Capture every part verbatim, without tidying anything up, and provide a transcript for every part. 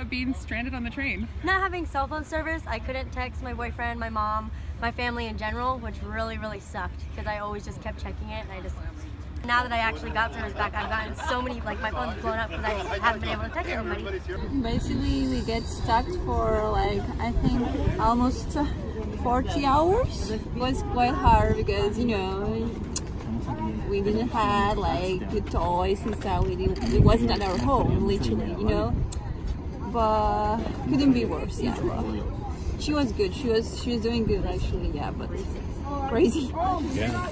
about being stranded on the train? Not having cell phone service, I couldn't text my boyfriend, my mom, my family in general, which really, really sucked because I always just kept checking it and I just... Now that I actually got service back, I've gotten so many, like my phone's blown up because I just haven't been able to text anybody. Basically, we get stuck for like, I think, almost forty hours. It was quite hard because, you know, we didn't have like good toys and stuff. We didn't, it wasn't at our home, literally, you know. But couldn't be worse, yeah. But she was good. She was she was doing good actually, yeah. But crazy. Yeah.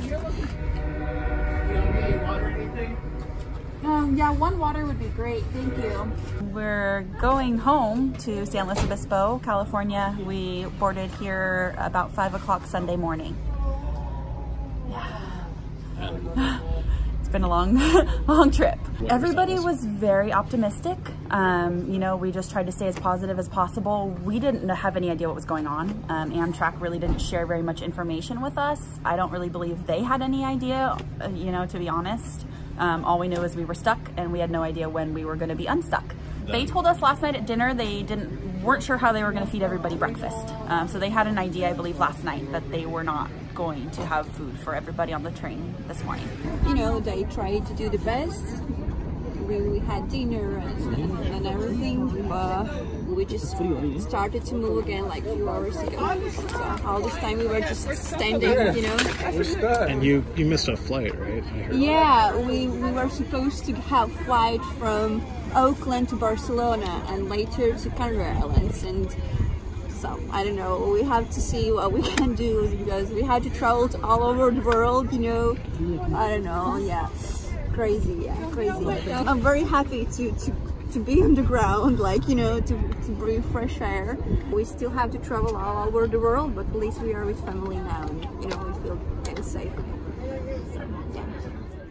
Um, yeah, one water would be great. Thank you. We're going home to San Luis Obispo, California. We boarded here about five o'clock Sunday morning. Yeah. It's been a long, long trip. Everybody was very optimistic. Um, you know, we just tried to stay as positive as possible. We didn't have any idea what was going on. Um, Amtrak really didn't share very much information with us. I don't really believe they had any idea, uh, you know, to be honest. Um, all we knew is we were stuck and we had no idea when we were going to be unstuck. They told us last night at dinner they didn't weren't sure how they were going to feed everybody breakfast. Um, so they had an idea, I believe, last night that they were not going to have food for everybody on the train this morning. You know, they tried to do the best. We, we had dinner and, and, and everything, but we just started to move again like a few hours ago. So all this time we were just standing, you know. And you you missed a flight, right? Yeah, we, we were supposed to have flight from Oakland to Barcelona and later to Canary Islands, and so I don't know, we have to see what we can do because we had to travel to all over the world, you know. I don't know, yeah. Crazy, yeah, crazy. I'm very happy to, to, to be on the ground, like, you know, to, to breathe fresh air. We still have to travel all over the world, but at least we are with family now, and, you know, we feel kind of safe. So, yeah.